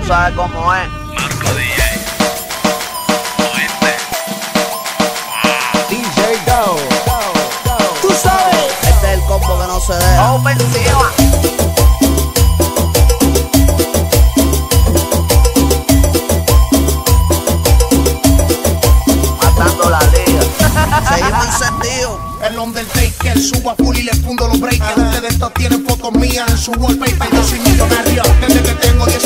sabes cómo es. Marco DJ. ¿Oíste? DJ Go. Tú sabes. Este es el combo que no se deja. Ofensiva. Matando la liga. Seguimos encendidos. El Undertaker, subo a full y le fundo los breakers. Ustedes estos tienen fotos mías en su wallpaper. Yo soy millonario desde que tengo 10